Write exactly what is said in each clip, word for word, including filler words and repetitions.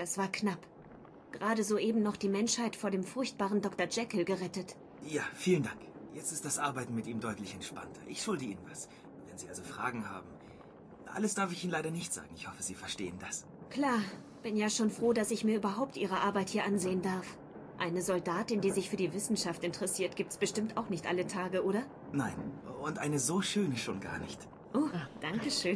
Das war knapp. Gerade soeben noch die Menschheit vor dem furchtbaren Doktor Jekyll gerettet. Ja, vielen Dank. Jetzt ist das Arbeiten mit ihm deutlich entspannter. Ich schulde Ihnen was. Wenn Sie also Fragen haben. Alles darf ich Ihnen leider nicht sagen. Ich hoffe, Sie verstehen das. Klar. Bin ja schon froh, dass ich mir überhaupt Ihre Arbeit hier ansehen darf. Eine Soldatin, die sich für die Wissenschaft interessiert, gibt's bestimmt auch nicht alle Tage, oder? Nein. Und eine so schöne schon gar nicht. Oh, danke schön.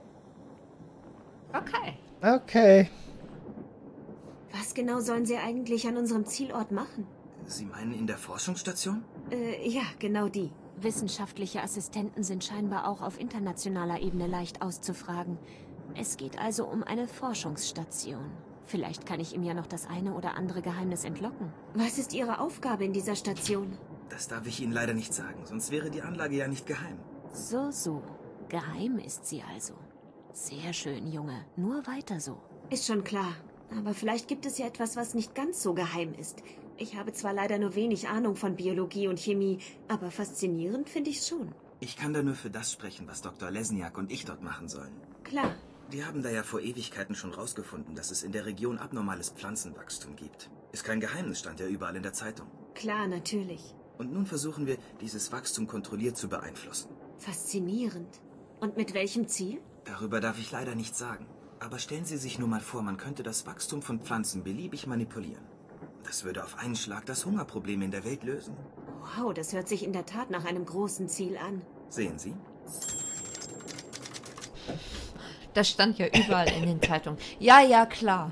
Okay. Okay. Was genau sollen Sie eigentlich an unserem Zielort machen? Sie meinen in der Forschungsstation? Äh, ja, genau die. Wissenschaftliche Assistenten sind scheinbar auch auf internationaler Ebene leicht auszufragen. Es geht also um eine Forschungsstation. Vielleicht kann ich ihm ja noch das eine oder andere Geheimnis entlocken. Was ist Ihre Aufgabe in dieser Station? Das darf ich Ihnen leider nicht sagen, sonst wäre die Anlage ja nicht geheim. So, so. Geheim ist sie also. Sehr schön, Junge. Nur weiter so. Ist schon klar. Aber vielleicht gibt es ja etwas, was nicht ganz so geheim ist. Ich habe zwar leider nur wenig Ahnung von Biologie und Chemie, aber faszinierend finde ich's schon. Ich kann da nur für das sprechen, was Doktor Lesniak und ich dort machen sollen. Klar. Die haben da ja vor Ewigkeiten schon rausgefunden, dass es in der Region abnormales Pflanzenwachstum gibt. Ist kein Geheimnis, stand ja überall in der Zeitung. Klar, natürlich. Und nun versuchen wir, dieses Wachstum kontrolliert zu beeinflussen. Faszinierend. Und mit welchem Ziel? Darüber darf ich leider nichts sagen. Aber stellen Sie sich nur mal vor, man könnte das Wachstum von Pflanzen beliebig manipulieren. Das würde auf einen Schlag das Hungerproblem in der Welt lösen. Wow, das hört sich in der Tat nach einem großen Ziel an. Sehen Sie? Das stand ja überall in den Zeitungen. Ja, ja, klar.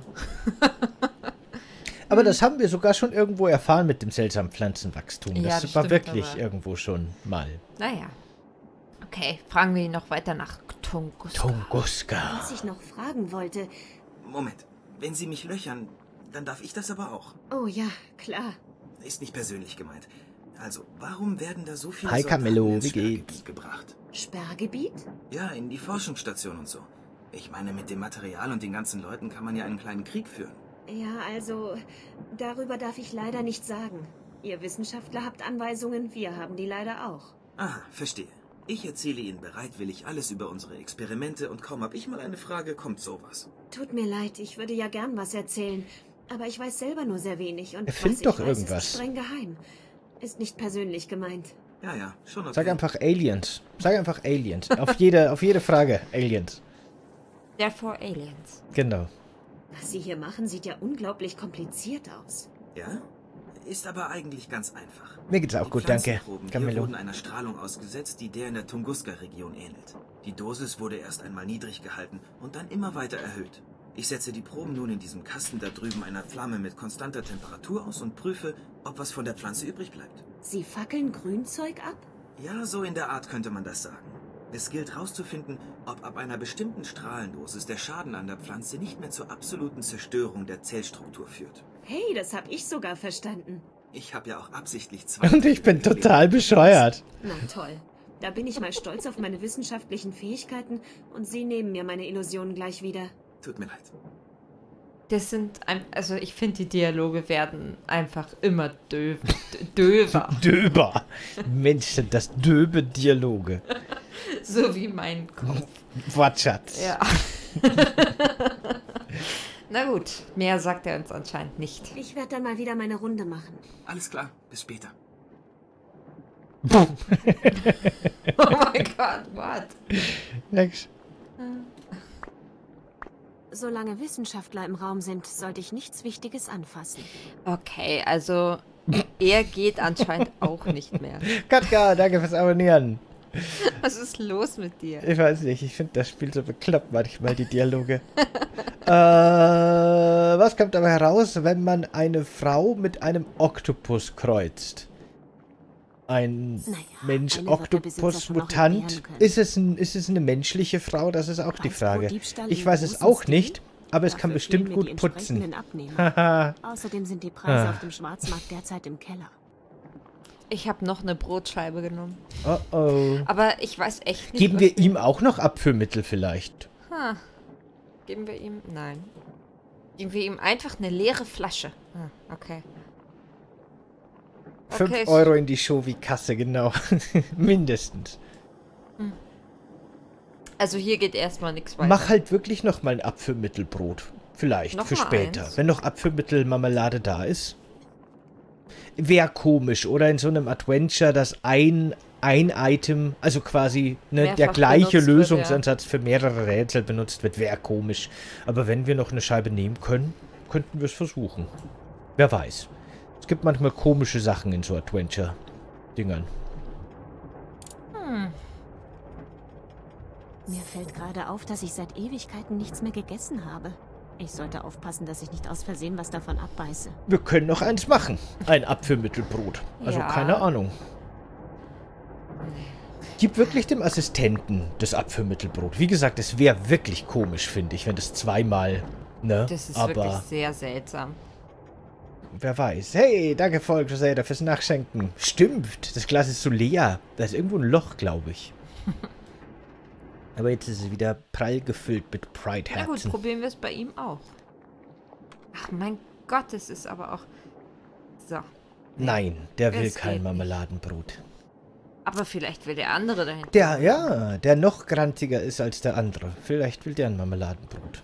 Aber das haben wir sogar schon irgendwo erfahren mit dem seltsamen Pflanzenwachstum. Ja, das, das war stimmt, wirklich aber- irgendwo schon mal. Naja. Okay, fragen wir ihn noch weiter nach Tunguska. Tunguska. Was ich noch fragen wollte... Moment, wenn Sie mich löchern, dann darf ich das aber auch. Oh ja, klar. Ist nicht persönlich gemeint. Also, warum werden da so viele Hi, Soldaten Camillo, ins wie Sperrgebiet geht's? gebracht? Sperrgebiet? Ja, in die Forschungsstation und so. Ich meine, mit dem Material und den ganzen Leuten kann man ja einen kleinen Krieg führen. Ja, also... Darüber darf ich leider nichts sagen. Ihr Wissenschaftler habt Anweisungen, wir haben die leider auch. Aha, verstehe. Ich erzähle Ihnen bereitwillig alles über unsere Experimente und kaum hab ich mal eine Frage, kommt sowas. Tut mir leid, ich würde ja gern was erzählen. Aber ich weiß selber nur sehr wenig. Und Erfind was doch ich weiß, irgendwas. ist streng geheim. Ist nicht persönlich gemeint. Ja, ja, schon okay. Sag einfach Aliens. Sag einfach Aliens. Auf jede, auf jede Frage Aliens. Therefore Aliens. Genau. Was Sie hier machen, sieht ja unglaublich kompliziert aus. Ja? Ist aber eigentlich ganz einfach. Mir geht's auch Die gut, danke. Pflanzenproben hier Camillo. wurden einer Strahlung ausgesetzt, die der in der Tunguska-Region ähnelt. Die Dosis wurde erst einmal niedrig gehalten und dann immer weiter erhöht. Ich setze die Proben nun in diesem Kasten da drüben einer Flamme mit konstanter Temperatur aus und prüfe, ob was von der Pflanze übrig bleibt. Sie fackeln Grünzeug ab? Ja, so in der Art könnte man das sagen. Es gilt herauszufinden, ob ab einer bestimmten Strahlendosis der Schaden an der Pflanze nicht mehr zur absoluten Zerstörung der Zellstruktur führt. Hey, das hab ich sogar verstanden. Ich habe ja auch absichtlich zwei... Und ich bin total bescheuert. Na toll. Da bin ich mal stolz auf meine wissenschaftlichen Fähigkeiten und Sie nehmen mir meine Illusionen gleich wieder. Tut mir leid. Das sind, ein, also ich finde, die Dialoge werden einfach immer döv, döver. Döber. Mensch, sind das döbe Dialoge. So wie mein Kopf. Wortschatz. Ja. Na gut, mehr sagt er uns anscheinend nicht. Ich werde dann mal wieder meine Runde machen. Alles klar, bis später. Oh mein Gott, what? Nix. Solange Wissenschaftler im Raum sind, sollte ich nichts Wichtiges anfassen. Okay, also er geht anscheinend auch nicht mehr. Katka, danke fürs Abonnieren. Was ist los mit dir? Ich weiß nicht, ich finde das Spiel so bekloppt manchmal, die Dialoge. äh, was kommt aber heraus, wenn man eine Frau mit einem Oktopus kreuzt? Ein Naja, Mensch, eine wird der Besitzer Oktopus, schon noch Mutant. entbehren können. Ist es, ein, ist es eine menschliche Frau? Das ist auch die Preis pro Frage. Diebstahl Ich im weiß es großen auch Stil? nicht, aber es kann Dafür bestimmt fehlen mir die gut putzen. entsprechenden Abnehmer. Haha. Außerdem sind die Preise Ah. auf dem Schwarzmarkt derzeit im Keller. Ich habe noch eine Brotscheibe genommen. Oh oh. Aber ich weiß echt nicht. Geben was wir ihm auch noch Abführmittel vielleicht? Ha. Geben wir ihm. Nein. Geben wir ihm einfach eine leere Flasche. Ah, okay. Fünf Okay, Euro in die Shovi-Kasse, genau. Mindestens. Also hier geht erstmal nichts weiter. Mach halt wirklich noch mal ein Abführmittelbrot. Vielleicht, Noch für mal später. eins? Wenn noch Apfelmittelmarmelade da ist. Wäre komisch, oder in so einem Adventure, dass ein, ein Item, also quasi ne, der Mehrfach gleiche benutzt wird, Lösungsansatz für mehrere Rätsel benutzt wird, wäre komisch. Aber wenn wir noch eine Scheibe nehmen können, könnten wir es versuchen. Wer weiß. Es gibt manchmal komische Sachen in so Adventure-Dingern. Hm. Mir fällt gerade auf, dass ich seit Ewigkeiten nichts mehr gegessen habe. Ich sollte aufpassen, dass ich nicht aus Versehen was davon abbeiße. Wir können noch eins machen. Ein Apfelmittelbrot. Also Ja. keine Ahnung. Gib wirklich dem Assistenten das Apfelmittelbrot. Wie gesagt, es wäre wirklich komisch, finde ich, wenn das zweimal, ne? Das ist Aber wirklich sehr seltsam. wer weiß. Hey, danke voll, Crusader, fürs Nachschenken. Stimmt, das Glas ist so leer. Da ist irgendwo ein Loch, glaube ich. Aber jetzt ist es wieder prall gefüllt mit Na gut, Pride-Herzen. probieren wir es bei ihm auch. Ach mein Gott, es ist aber auch... So. Nein, der will Es kein geht nicht. Marmeladenbrot. Aber vielleicht will der andere dahin. Der, ja, der noch grantiger ist als der andere. Vielleicht will der ein Marmeladenbrot.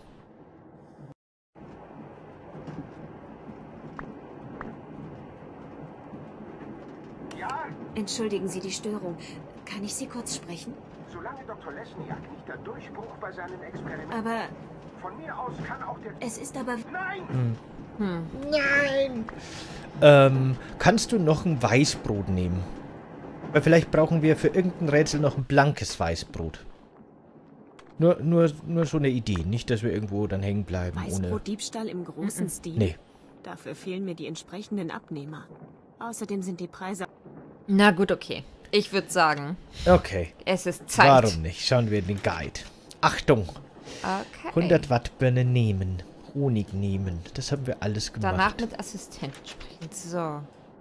Entschuldigen Sie die Störung. Kann ich Sie kurz sprechen? Solange Doktor Lesniak nicht der Durchbruch bei seinen Experimenten... Aber Von mir aus kann auch der... es ist aber... Nein! Hm. Nein! Ähm, kannst du noch ein Weißbrot nehmen? Weil vielleicht brauchen wir für irgendein Rätsel noch ein blankes Weißbrot. Nur, nur, nur so eine Idee. Nicht, dass wir irgendwo dann hängen bleiben ohne... Weißbrotdiebstahl im großen Stil? Nee. Dafür fehlen mir die entsprechenden Abnehmer. Außerdem sind die Preise... Na gut, okay. Ich würde sagen, Okay. es ist Zeit. Warum nicht? Schauen wir in den Guide. Achtung! Okay. hundert Watt Birne nehmen. Honig nehmen. Das haben wir alles gemacht. Danach mit Assistenten sprechen. So.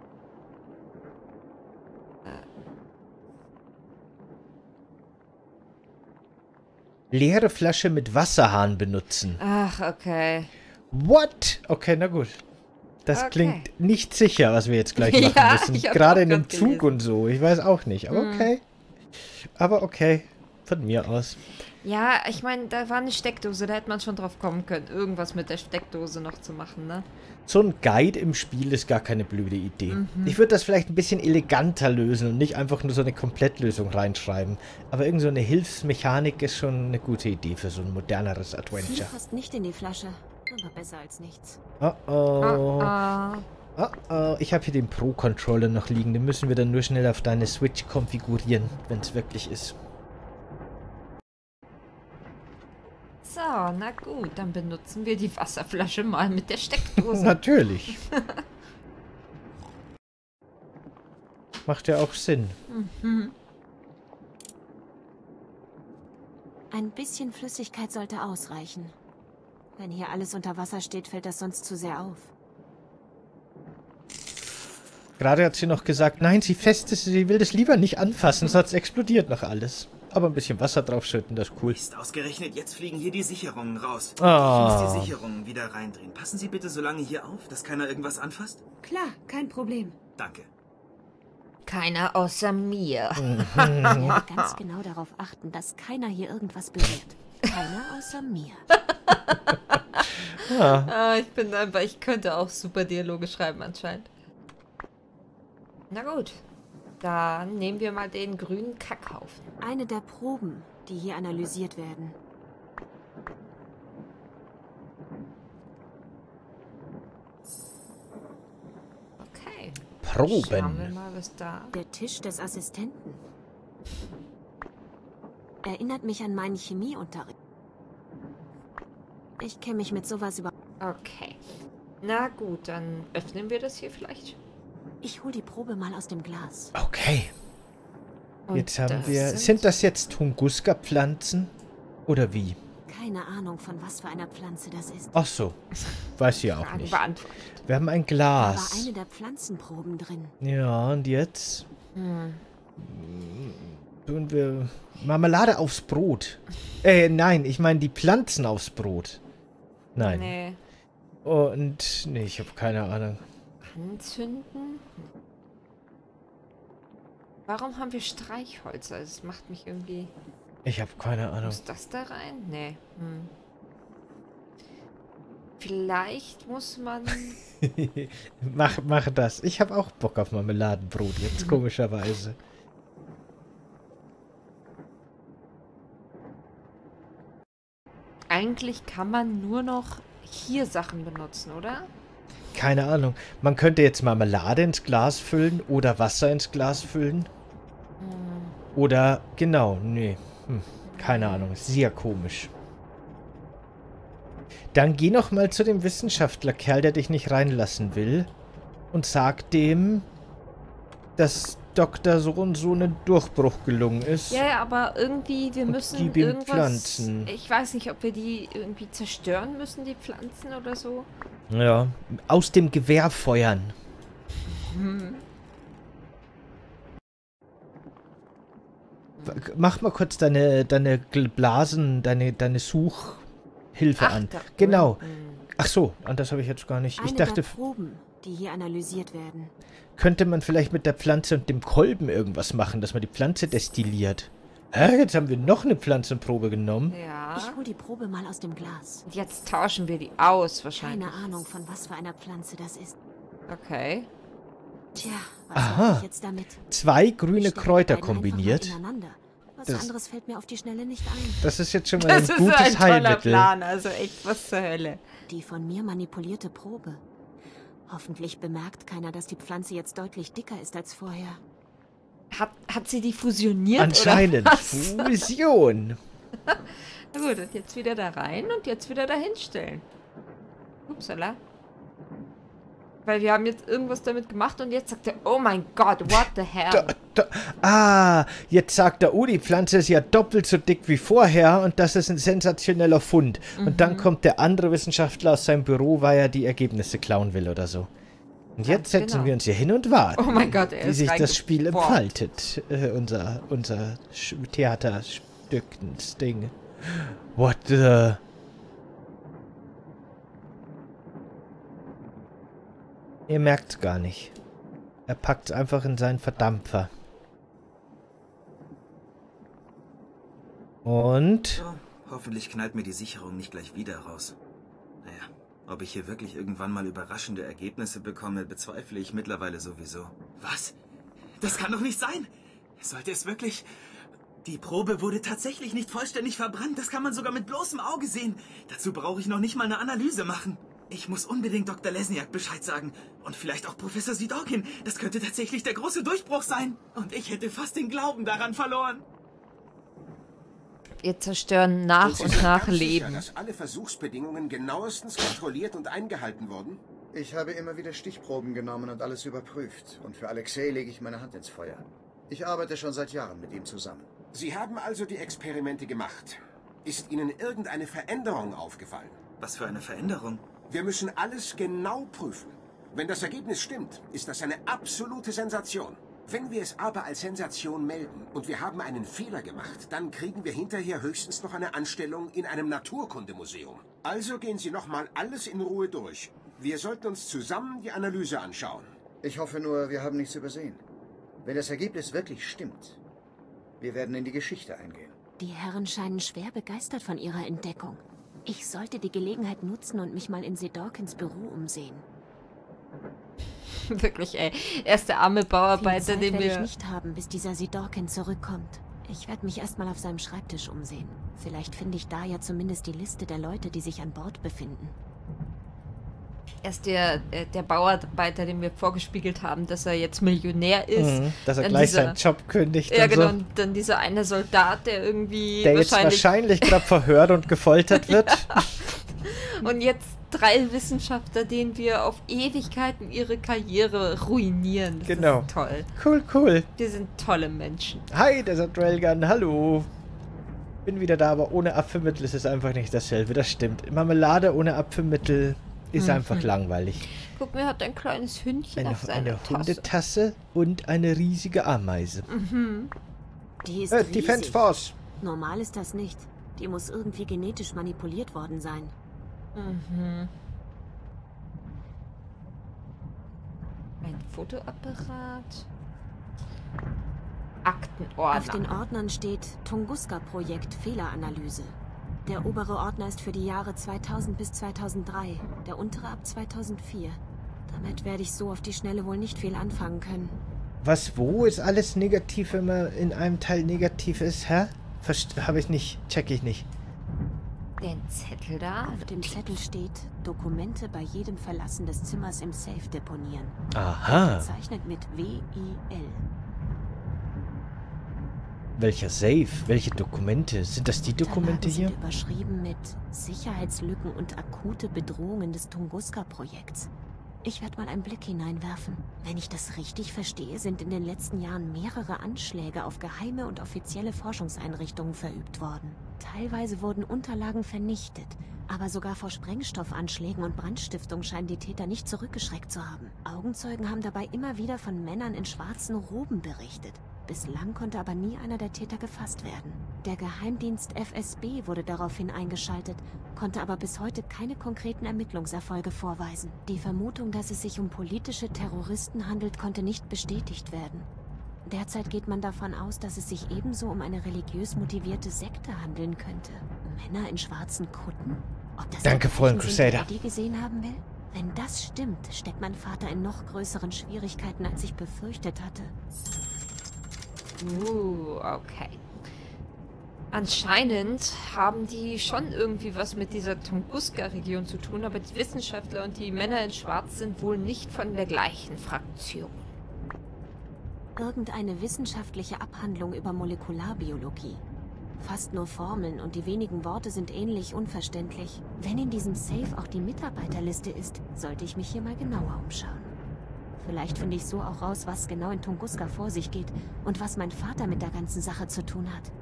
Leere Flasche mit Wasserhahn benutzen. Ach, okay. What? Okay, na gut. Das Okay. klingt nicht sicher, was wir jetzt gleich machen Ja, müssen. ich hab Gerade auch in dem grad Zug gelesen. und so. Ich weiß auch nicht. Aber Hm. okay. Aber okay. Von mir aus. Ja, ich meine, da war eine Steckdose, da hätte man schon drauf kommen können, irgendwas mit der Steckdose noch zu machen, ne? So ein Guide im Spiel ist gar keine blöde Idee. Mhm. Ich würde das vielleicht ein bisschen eleganter lösen und nicht einfach nur so eine Komplettlösung reinschreiben. Aber irgend so eine Hilfsmechanik ist schon eine gute Idee für so ein moderneres Viel Adventure. passt nicht in die Flasche. Aber besser als nichts. Oh oh. Ah, ah. Oh oh. Ich habe hier den Pro-Controller noch liegen. Den müssen wir dann nur schnell auf deine Switch konfigurieren, wenn es wirklich ist. So, na gut, dann benutzen wir die Wasserflasche mal mit der Steckdose. Natürlich. Macht ja auch Sinn. Mhm. Ein bisschen Flüssigkeit sollte ausreichen. Wenn hier alles unter Wasser steht, fällt das sonst zu sehr auf. Gerade hat sie noch gesagt, nein, sie fest ist, sie will das lieber nicht anfassen, sonst explodiert noch alles. Aber ein bisschen Wasser draufschütten, das ist cool. Ist ausgerechnet, jetzt fliegen hier die Sicherungen raus. Ah. Ich muss die Sicherungen wieder reindrehen. Passen Sie bitte so lange hier auf, dass keiner irgendwas anfasst? Klar, kein Problem. Danke. Keiner außer mir. Ich werde ganz genau darauf achten, dass keiner hier irgendwas berührt. Keiner außer mir. Ja. Ah, ich bin einfach, ich könnte auch super Dialoge schreiben anscheinend. Na gut, dann nehmen wir mal den grünen Kackhaufen. Eine der Proben, die hier analysiert werden. Okay. Proben. Schauen wir mal, was da... Der Tisch des Assistenten. Erinnert mich an meinen Chemieunterricht. Ich kenne mich mit sowas über... Okay. Na gut, dann öffnen wir das hier vielleicht. Ich hol die Probe mal aus dem Glas. Okay. Und Jetzt haben das wir... sind- Sind das jetzt Tunguska-Pflanzen? Oder wie? Keine Ahnung, von was für einer Pflanze das ist. Ach so. Weiß ich auch Fragen nicht. beantwortet. Wir haben ein Da war Glas. eine der Pflanzenproben drin. Ja, und jetzt Hm. tun wir Marmelade aufs Brot. Äh, nein, ich meine die Pflanzen aufs Brot. Nein. Nee. Und... Nee, ich habe keine Ahnung. Anzünden? Warum haben wir Streichholz? Also, es macht mich irgendwie... Ich habe keine Ahnung. Muss das da rein? Nee. Hm. Vielleicht muss man... mach, mach das. Ich habe auch Bock auf Marmeladenbrot jetzt, komischerweise. Eigentlich kann man nur noch hier Sachen benutzen, oder? Keine Ahnung. Man könnte jetzt Marmelade ins Glas füllen oder Wasser ins Glas füllen. Hm. Oder, genau, nee. Hm, keine Ahnung. Sehr komisch. Dann geh noch mal zu dem Wissenschaftlerkerl, der dich nicht reinlassen will. Und sag dem, dass Doktor so und so ein Durchbruch gelungen ist. Ja, ja, aber irgendwie, wir Und müssen gib ihm irgendwas... Pflanzen. Ich weiß nicht, ob wir die irgendwie zerstören müssen, die Pflanzen oder so. Ja, aus dem Gewehr feuern. Hm. Mach mal kurz deine, deine Blasen, deine, deine Suchhilfe Ach, an. da Genau. unten. Ach so, an das habe ich jetzt gar nicht. Eine Ich dachte, der Proben, die hier analysiert werden. könnte man vielleicht mit der Pflanze und dem Kolben irgendwas machen, dass man die Pflanze destilliert. Hä, jetzt haben wir noch eine Pflanzenprobe genommen. Ja. Ich hol die Probe mal aus dem Glas. Und jetzt tauschen wir die aus, wahrscheinlich. Keine Ahnung, von was für einer Pflanze das ist. Okay. Tja, was Aha. mache ich jetzt damit? Zwei Ich grüne steck die Kräuter beiden einfach mal kombiniert. ineinander. Was Das- anderes fällt mir auf die Schnelle nicht ein. Das ist jetzt schon mal Das ein ist gutes ein toller Heilmittel. Plan, also echt, was zur Hölle. Die von mir manipulierte Probe. Hoffentlich bemerkt keiner, dass die Pflanze jetzt deutlich dicker ist als vorher. Hat, hat sie die fusioniert Anscheinend. oder was? Fusion. Na gut, und jetzt wieder da rein und jetzt wieder da hinstellen. Upsala. Weil wir haben jetzt irgendwas damit gemacht und jetzt sagt er, oh mein Gott, what the hell? Da, da, ah, jetzt sagt er, oh, die Pflanze ist ja doppelt so dick wie vorher und das ist ein sensationeller Fund. Mhm. Und dann kommt der andere Wissenschaftler aus seinem Büro, weil er die Ergebnisse klauen will oder so. Und Ja, jetzt setzen genau. wir uns hier hin und warten, Oh mein Gott, er wie ist sich das Spiel reingebohrt. entfaltet. Äh, unser unser Sch- Theaterstückens-Ding. What the... Ihr merkt's gar nicht. Er packt's einfach in seinen Verdampfer. Und... So, hoffentlich knallt mir die Sicherung nicht gleich wieder raus. Naja, ob ich hier wirklich irgendwann mal überraschende Ergebnisse bekomme, bezweifle ich mittlerweile sowieso. Was? Das kann doch nicht sein! Sollte es wirklich... Die Probe wurde tatsächlich nicht vollständig verbrannt. Das kann man sogar mit bloßem Auge sehen. Dazu brauche ich noch nicht mal eine Analyse machen. Ich muss unbedingt Doktor Lesniak Bescheid sagen. Und vielleicht auch Professor Sidorkin. Das könnte tatsächlich der große Durchbruch sein. Und ich hätte fast den Glauben daran verloren. Wir zerstören nach Sie und sind nach ganz sicher, Leben. dass alle Versuchsbedingungen genauestens kontrolliert und eingehalten wurden? Ich habe immer wieder Stichproben genommen und alles überprüft. Und für Alexei lege ich meine Hand ins Feuer. Ich arbeite schon seit Jahren mit ihm zusammen. Sie haben also die Experimente gemacht. Ist Ihnen irgendeine Veränderung aufgefallen? Was für eine Veränderung. Wir müssen alles genau prüfen. Wenn das Ergebnis stimmt, ist das eine absolute Sensation. Wenn wir es aber als Sensation melden und wir haben einen Fehler gemacht, dann kriegen wir hinterher höchstens noch eine Anstellung in einem Naturkundemuseum. Also gehen Sie nochmal alles in Ruhe durch. Wir sollten uns zusammen die Analyse anschauen. Ich hoffe nur, wir haben nichts übersehen. Wenn das Ergebnis wirklich stimmt, wir werden in die Geschichte eingehen. Die Herren scheinen schwer begeistert von ihrer Entdeckung. Ich sollte die Gelegenheit nutzen und mich mal in Sidorkins Büro umsehen. Wirklich, ey. Er ist der arme Viel Bauarbeiter, Zeit den werde ich wir... nicht haben, bis dieser Sidorkin zurückkommt. Ich werde mich erstmal auf seinem Schreibtisch umsehen. Vielleicht finde ich da ja zumindest die Liste der Leute, die sich an Bord befinden. Er ist der, der, der Bauarbeiter, den wir vorgespiegelt haben, dass er jetzt Millionär ist. Mhm, dass er Dann gleich dieser- seinen Job kündigt Ja, und genau. so. Und dann dieser eine Soldat, der irgendwie Der jetzt wahrscheinlich... wahrscheinlich gerade verhört und gefoltert wird. Und jetzt drei Wissenschaftler, denen wir auf Ewigkeiten ihre Karriere ruinieren. Das Genau. ist toll. Cool, cool. Wir sind tolle Menschen. Hi, Desert Railgun, hallo. Bin wieder da, aber ohne Apfelmittel ist es einfach nicht dasselbe, das stimmt. Marmelade ohne Apfelmittel ist Mhm. einfach langweilig. Guck, mir hat ein kleines Hündchen Eine, auf seiner eine Tasse. Hundetasse und eine riesige Ameise. Die ist Äh, riesig. Defense Force. Normal ist das nicht. Die muss irgendwie genetisch manipuliert worden sein. Mhm. Ein Fotoapparat. Auf den Aktenordner. Ordnern steht Tunguska-Projekt Fehleranalyse. Der obere Ordner ist für die Jahre zweitausend bis zweitausenddrei, der untere ab zweitausendvier. Damit werde ich so auf die Schnelle wohl nicht viel anfangen können. Was, wo ist alles negativ, wenn man in einem Teil negativ ist, hä? Habe ich nicht, check ich nicht. Den Zettel da? Auf dem Zettel steht, Dokumente bei jedem Verlassen des Zimmers im Safe deponieren. Aha. Bezeichnet mit W I L. Welcher Safe? Welche Dokumente? Sind das die Dokumente hier? Sind überschrieben mit Sicherheitslücken und akute Bedrohungen des Tunguska-Projekts. Ich werde mal einen Blick hineinwerfen. Wenn ich das richtig verstehe, sind in den letzten Jahren mehrere Anschläge auf geheime und offizielle Forschungseinrichtungen verübt worden. Teilweise wurden Unterlagen vernichtet, aber sogar vor Sprengstoffanschlägen und Brandstiftung scheinen die Täter nicht zurückgeschreckt zu haben. Augenzeugen haben dabei immer wieder von Männern in schwarzen Roben berichtet. Bislang konnte aber nie einer der Täter gefasst werden. Der Geheimdienst F S B wurde daraufhin eingeschaltet, konnte aber bis heute keine konkreten Ermittlungserfolge vorweisen. Die Vermutung, dass es sich um politische Terroristen handelt, konnte nicht bestätigt werden. Derzeit geht man davon aus, dass es sich ebenso um eine religiös motivierte Sekte handeln könnte. Männer in schwarzen Kutten? Ob das Danke, Fallen Crusader. Die gesehen haben will? Wenn das stimmt, steckt mein Vater in noch größeren Schwierigkeiten, als ich befürchtet hatte. Uh, okay. Anscheinend haben die schon irgendwie was mit dieser Tunguska-Region zu tun, aber die Wissenschaftler und die Männer in Schwarz sind wohl nicht von der gleichen Fraktion. Irgendeine wissenschaftliche Abhandlung über Molekularbiologie. Fast nur Formeln und die wenigen Worte sind ähnlich unverständlich. Wenn in diesem Safe auch die Mitarbeiterliste ist, sollte ich mich hier mal genauer umschauen. Vielleicht finde ich so auch raus, was genau in Tunguska vor sich geht und was mein Vater mit der ganzen Sache zu tun hat.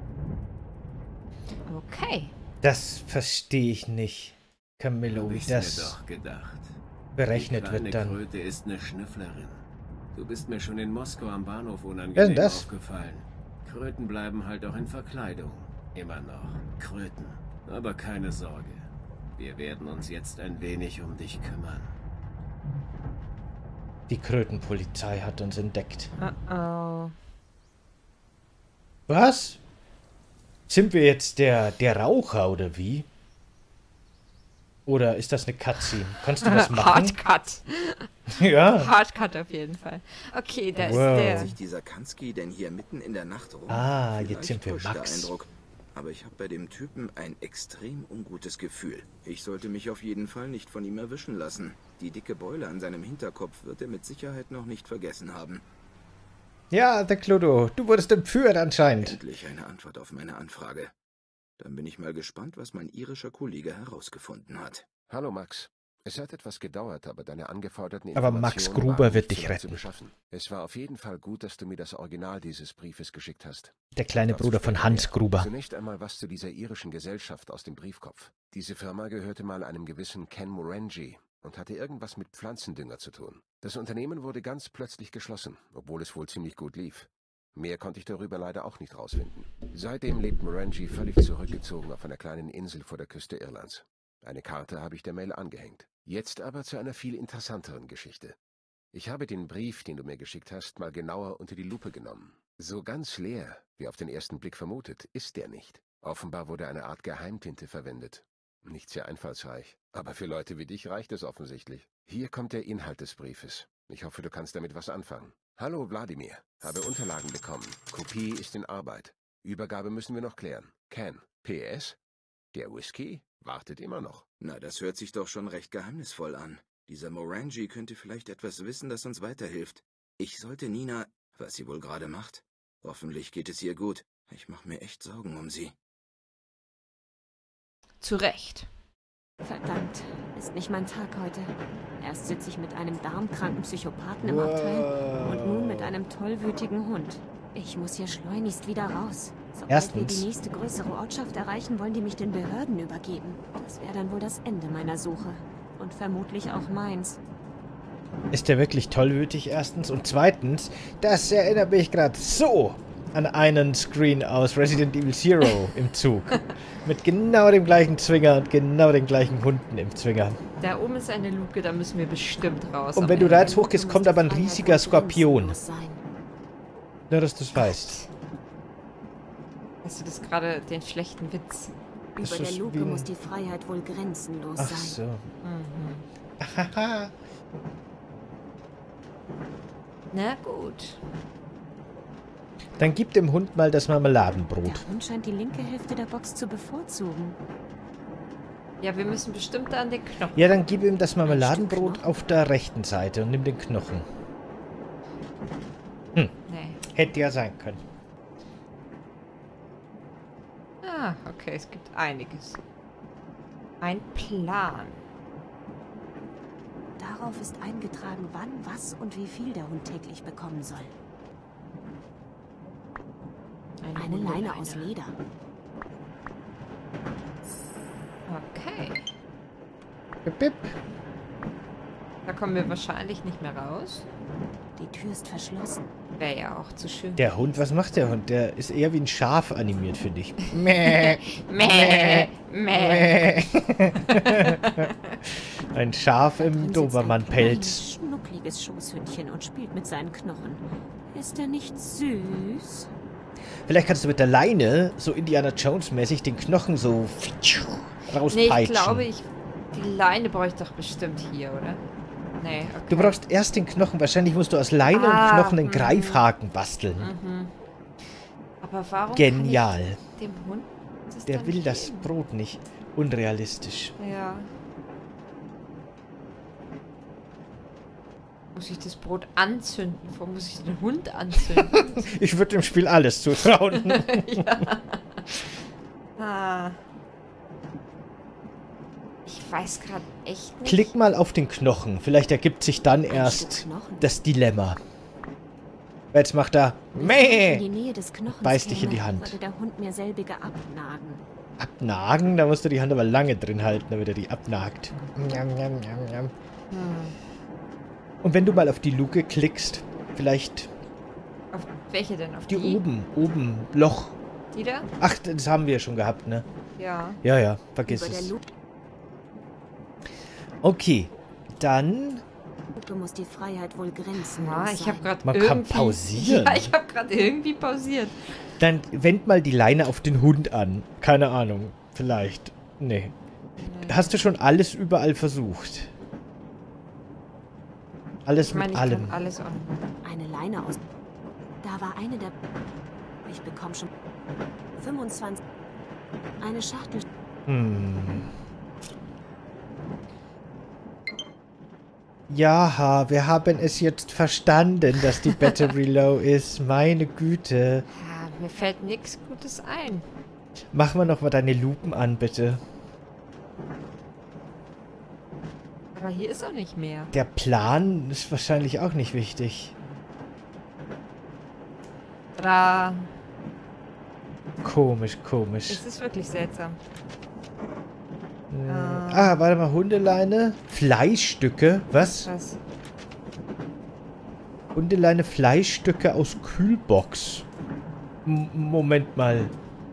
Okay. Das verstehe ich nicht, Camillo, wie das mir doch gedacht. berechnet Die kleine wird dann. Kröte ist eine Schnüfflerin. Du bist mir schon in Moskau am Bahnhof Wer unangenehm denn das? aufgefallen. Kröten bleiben halt auch in Verkleidung. Immer noch. Kröten. Aber keine Sorge. Wir werden uns jetzt ein wenig um dich kümmern. Die Krötenpolizei hat uns entdeckt. Uh oh. Was? Sind wir jetzt der, der Raucher oder wie? Oder ist das eine Cutscene? Kannst du was machen? Hardcut. Ja. Hardcut auf jeden Fall. Okay, da Wow. ist der. Sich dieser Kansky denn hier mitten in der Nacht rum? Ah, Vielleicht jetzt sind wir täuscht der Max. Eindruck. Aber ich habe bei dem Typen ein extrem ungutes Gefühl. Ich sollte mich auf jeden Fall nicht von ihm erwischen lassen. Die dicke Beule an seinem Hinterkopf wird er mit Sicherheit noch nicht vergessen haben. Ja, der Clodo, du wurdest entführt anscheinend. Endlich eine Antwort auf meine Anfrage. Dann bin ich mal gespannt, was mein irischer Kollege herausgefunden hat. Hallo Max. Es hat etwas gedauert, aber deine angeforderten Aber Informationen Max Gruber waren wird nicht dich so leicht zu retten. beschaffen. Es war auf jeden Fall gut, dass du mir das Original dieses Briefes geschickt hast. Der kleine Dazu Bruder später von Hans mehr. Gruber. Zunächst einmal was zu dieser irischen Gesellschaft aus dem Briefkopf. Diese Firma gehörte mal einem gewissen Ken Morangi und hatte irgendwas mit Pflanzendünger zu tun. Das Unternehmen wurde ganz plötzlich geschlossen, obwohl es wohl ziemlich gut lief. Mehr konnte ich darüber leider auch nicht rausfinden. Seitdem lebt Morangi völlig zurückgezogen auf einer kleinen Insel vor der Küste Irlands. Eine Karte habe ich der Mail angehängt. Jetzt aber zu einer viel interessanteren Geschichte. Ich habe den Brief, den du mir geschickt hast, mal genauer unter die Lupe genommen. So ganz leer, wie auf den ersten Blick vermutet, ist der nicht. Offenbar wurde eine Art Geheimtinte verwendet. Nicht sehr einfallsreich, aber für Leute wie dich reicht es offensichtlich. Hier kommt der Inhalt des Briefes. Ich hoffe, du kannst damit was anfangen. Hallo Wladimir, habe Unterlagen bekommen. Kopie ist in Arbeit. Übergabe müssen wir noch klären. Ken, P S? Der Whisky wartet immer noch. Na, das hört sich doch schon recht geheimnisvoll an. Dieser Morangi könnte vielleicht etwas wissen, das uns weiterhilft. Ich sollte Nina, was sie wohl gerade macht. Hoffentlich geht es ihr gut. Ich mache mir echt Sorgen um sie. Zu Recht. Verdammt, ist nicht mein Tag heute. Erst sitze ich mit einem darmkranken Psychopathen im Abteil und nun mit einem tollwütigen Hund. Ich muss hier schleunigst wieder raus. Sobald Erstens. wir die nächste größere Ortschaft erreichen, wollen die mich den Behörden übergeben. Das wäre dann wohl das Ende meiner Suche. Und vermutlich auch meins. Ist der wirklich tollwütig, erstens? Und zweitens, das erinnert mich gerade so an einen Screen aus Resident Evil Zero im Zug. Mit genau dem gleichen Zwinger und genau den gleichen Hunden im Zwinger. Da oben ist eine Luke, da müssen wir bestimmt raus. Und am wenn du Ende. da jetzt hochgehst, kommt aber ein Freiheit riesiger und Skorpion. Lebensmodus sein. Nur, dass du es weißt. Hast du das gerade, den schlechten Witz? Über Ist der das Luke wie ein- muss die Freiheit wohl grenzenlos Ach sein. so. Mhm. Haha. Na gut. Dann gib dem Hund mal das Marmeladenbrot. Der Hund scheint die linke Hälfte der Box zu bevorzugen. Ja, wir müssen bestimmt da an den Knopf. Ja, dann gib ihm das Marmeladenbrot auf der rechten Seite und nimm den Knochen. Nee. Hätte ja sein können. Ah, okay, es gibt einiges. Ein Plan. Darauf ist eingetragen, wann, was und wie viel der Hund täglich bekommen soll. Eine Leine aus Leder. Okay. Bip, bip. Da kommen wir wahrscheinlich nicht mehr raus. Die Tür ist verschlossen. Wäre ja auch zu schön. Der Hund, was macht der Hund? Der ist eher wie ein Schaf animiert, finde ich. Mäh. Mäh, mäh. Mäh. Ein Schaf Drin im sitzt Dobermann-Pelz. ein kleines, schnuckliges Schoßhündchen und spielt mit seinen Knochen. Ist er nicht süß? Vielleicht kannst du mit der Leine so Indiana Jones-mäßig den Knochen so rauspeitschen. Nee, ich glaube, ich, die Leine brauche ich doch bestimmt hier, oder? Nee, okay. Du brauchst erst den Knochen. Wahrscheinlich musst du aus Leine Ah, und Knochen einen mhm. Greifhaken basteln. Mhm. Aber warum Genial. kann ich dem Hund das Der dann will das geben? Brot nicht. Unrealistisch. Ja. Muss ich das Brot anzünden? Wo muss ich den Hund anzünden? Ich würde dem Spiel alles zutrauen. ja. Ah. Ich weiß gerade echt nicht. Klick mal auf den Knochen. Vielleicht ergibt sich dann Ein erst Stück Knochen. das Dilemma. Jetzt macht er In die Mäh. Nähe des Knochens Beiß dich in käme, die Hand. würde der Hund mir selbige abnagen. Abnagen? Da musst du die Hand aber lange drin halten, damit er die abnagt. Njam, njam, njam, njam. Hm. Und wenn du mal auf die Luke klickst, vielleicht Auf welche denn? Auf die die? oben, oben, Loch. Die da? Ach, das haben wir schon gehabt, ne? Ja. Ja, ja, vergiss Über der es. Luke Okay, dann... muss die Freiheit wohl grenzenlos Ah, sein. ich habe gerade Man irgendwie... kann pausieren. Ja, ich habe gerade irgendwie pausiert. Dann wend mal die Leine auf den Hund an. Keine Ahnung, vielleicht. Nee. Hast du schon alles überall versucht? Alles Ich meine, mit ich allem. kann alles on. Eine Leine aus... Da war eine der... Ich bekomme schon... fünfundzwanzig... Eine Schachtel... Hm. Ja, wir haben es jetzt verstanden, dass die Battery low ist. Meine Güte. Ja, mir fällt nichts Gutes ein. Mach mal noch mal deine Lupen an, bitte. Aber hier ist auch nicht mehr. Der Plan ist wahrscheinlich auch nicht wichtig. Da. Komisch, komisch. Es ist wirklich seltsam. Äh, ah, warte mal, Hundeleine. Fleischstücke. Was? Was? Hundeleine, Fleischstücke aus Kühlbox. M Moment mal.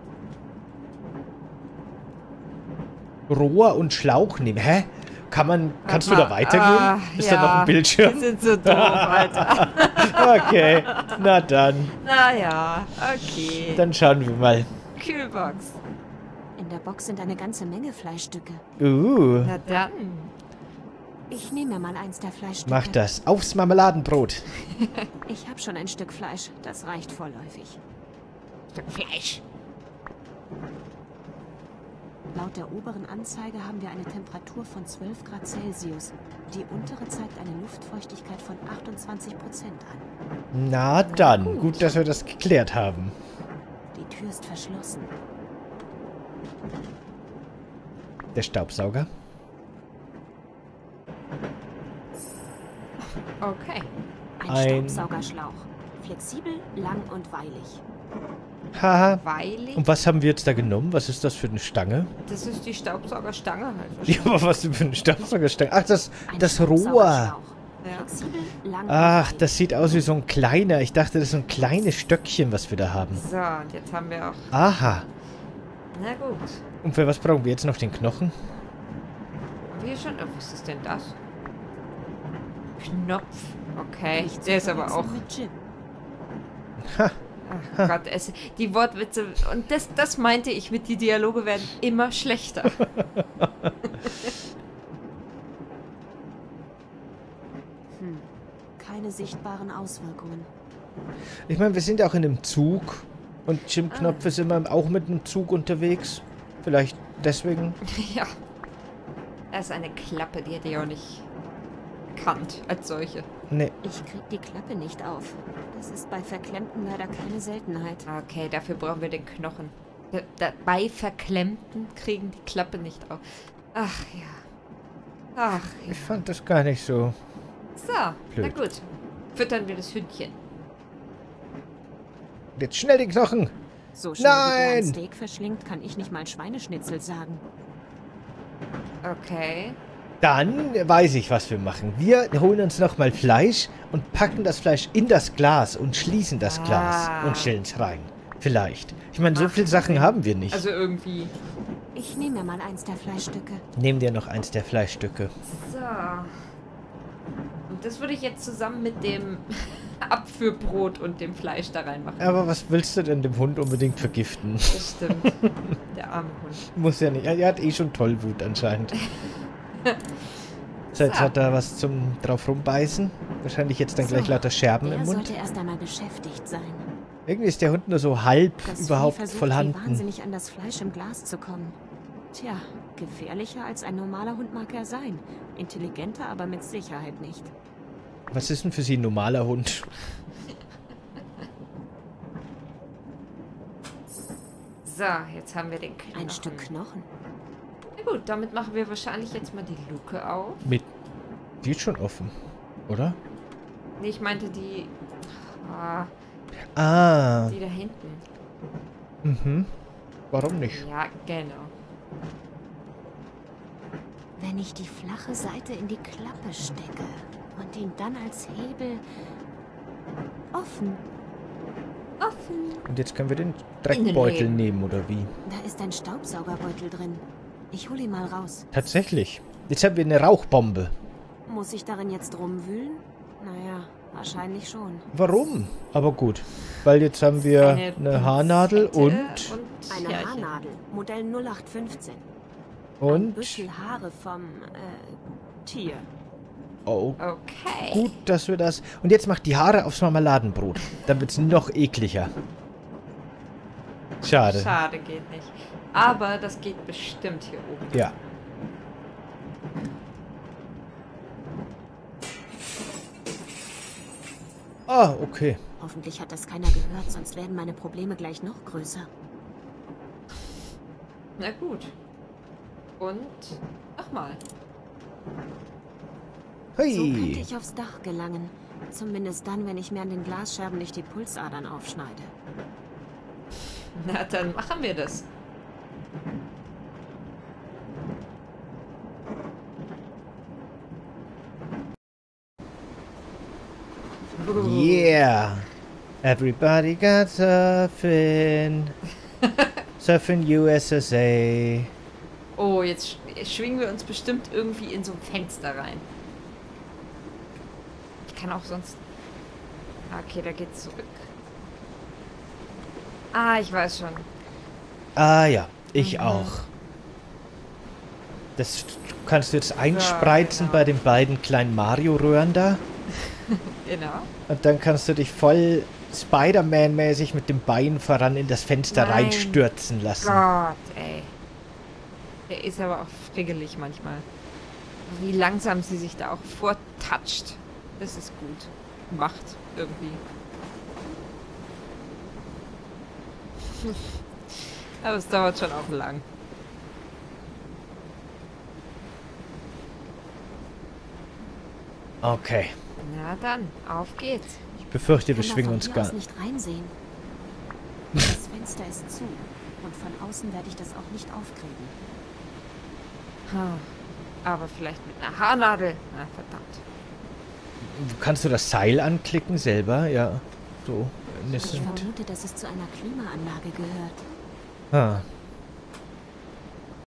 Rohr und Schlauch nehmen. Hä? Kann man, kannst du da weitergehen? Ah, Ist ja. da noch ein Bildschirm? Die sind so doof, Alter. Okay, na dann. Naja, okay. Dann schauen wir mal. Kühlbox. In der Box sind eine ganze Menge Fleischstücke. Uh, Na dann. Ich nehme mir mal eins der Fleischstücke. mach das. Aufs Marmeladenbrot. Ich habe schon ein Stück Fleisch. Das reicht vorläufig. Stück Fleisch. Laut der oberen Anzeige haben wir eine Temperatur von zwölf Grad Celsius. Die untere zeigt eine Luftfeuchtigkeit von achtundzwanzig Prozent an. Na dann. Gut, dass wir das geklärt haben. Die Tür ist verschlossen. Der Staubsauger. Okay. Ein, Ein- Staubsaugerschlauch. Flexibel, lang und weilig. Haha. Weilig. Und was haben wir jetzt da genommen? Was ist das für eine Stange? Das ist die Staubsaugerstange halt. Ja, aber was für eine Staubsaugerstange? Ach, das, Ein das Rohr. Staubsaugerschlauch. Ja. Flexibel, lang und Ach, weilig. das sieht aus wie so ein kleiner. Ich dachte, das ist so ein kleines Stöckchen, was wir da haben. So, und jetzt haben wir auch... Aha. Na gut. Und für was brauchen wir jetzt noch den Knochen? Haben wir schon... Oh, was ist denn das? Knopf. Okay. Nicht zu Der ist aber auch... verwechseln mit Jim. Ha. Ach Gott, es, die Wortwitze. Und das, das meinte ich mit, die Dialoge werden immer schlechter. Hm. Keine sichtbaren Auswirkungen. Ich meine, wir sind ja auch in einem Zug. Und Jim Knopf Ah. ist immer auch mit einem Zug unterwegs. Vielleicht deswegen. Ja. Das ist eine Klappe, die hätte ich auch nicht erkannt als solche. Nee. Ich krieg die Klappe nicht auf. Das ist bei Verklemmten leider keine Seltenheit. Okay, dafür brauchen wir den Knochen. Da, da, bei Verklemmten kriegen die Klappe nicht auf. Ach ja. Ach ja. Ich fand das gar nicht so. So, na Blöd. gut. Füttern wir das Hündchen. Jetzt schnell den Knochen. So schnell wie der ein Nein! Steak verschlingt, kann ich nicht mal Schweineschnitzel sagen. Okay. Dann weiß ich, was wir machen. Wir holen uns nochmal Fleisch und packen das Fleisch in das Glas und schließen das Ah. Glas und stellen es rein. Vielleicht. Ich meine, so Macht viele Sachen Sinn. haben wir nicht. Also irgendwie. Ich nehme mir mal eins der Fleischstücke. Nehmen dir noch eins der Fleischstücke. So. Und das würde ich jetzt zusammen mit dem Abführbrot und dem Fleisch da reinmachen. Aber was willst du denn dem Hund unbedingt vergiften? Das stimmt. Der arme Hund. Muss ja nicht. Er, er hat eh schon Tollwut anscheinend. So, jetzt So. hat er was zum drauf rumbeißen. Wahrscheinlich jetzt dann So, gleich lauter Scherben Der im Mund. sollte erst einmal beschäftigt sein. Irgendwie ist der Hund nur so halb Das überhaupt Vieh versucht wie vorhanden. wahnsinnig an das Fleisch im Glas zu kommen. Tja, gefährlicher als ein normaler Hund mag er sein. Intelligenter aber mit Sicherheit nicht. Was ist denn für Sie ein normaler Hund? So, jetzt haben wir den Knochen. Ein Stück Knochen. Na gut, damit machen wir wahrscheinlich jetzt mal die Luke auf. Mit. Die ist schon offen, oder? Nee, ich meinte die... Ah, Ah. die da hinten. Mhm. Warum nicht? Ja, genau. Wenn ich die flache Seite in die Klappe stecke und ihn dann als Hebel offen. Offen. Und jetzt können wir den Dreckbeutel Innenleben. nehmen, oder wie? Da ist ein Staubsaugerbeutel drin. Ich hole ihn mal raus. Tatsächlich. Jetzt haben wir eine Rauchbombe. Muss ich darin jetzt rumwühlen? Naja, wahrscheinlich schon. Warum? Aber gut. Weil jetzt haben wir eine, Pinzette Haarnadel und... und Eine Härchen. Haarnadel, Modell null acht fünfzehn. Ein Und... Büschel Haare vom, äh, Tier. Oh, Okay. gut, dass wir das... Und jetzt macht die Haare aufs Marmeladenbrot. Dann wird's noch ekliger. Schade. Schade, geht nicht. Aber das geht bestimmt hier oben. Ja. Ah, okay. Hoffentlich hat das keiner gehört, sonst werden meine Probleme gleich noch größer. Na gut. Und nochmal. So könnte Hui. ich aufs Dach gelangen. Zumindest dann, wenn ich mir an den Glasscherben nicht die Pulsadern aufschneide. Na, dann machen wir das. Yeah. Everybody got surfing. Surfing U S S A. Oh, jetzt sch schwingen wir uns bestimmt irgendwie in so ein Fenster rein. Ich kann auch sonst... Ah, okay, da geht's zurück. Ah, ich weiß schon. Ah ja, ich Mhm. auch. Das kannst du jetzt einspreizen genau. bei den beiden kleinen Mario-Röhren da. Genau. Und dann kannst du dich voll Spider-Man-mäßig mit dem Bein voran in das Fenster Mein reinstürzen lassen. Gott, ey. Der ist aber auch friggelig manchmal. Wie langsam sie sich da auch vortatscht. Das ist gut. Macht irgendwie. Aber es dauert schon auch lang. Okay. Na dann, auf geht's. Ich befürchte, wir Kann da schwingen von uns hier gar aus nicht reinsehen. Das Fenster ist zu. Und von außen werde ich das auch nicht aufkriegen. Hm. Aber vielleicht mit einer Haarnadel. Na, verdammt. Kannst du das Seil anklicken selber? Ja. So. Ich Innocent. vermute, dass es zu einer Klimaanlage gehört. Ah.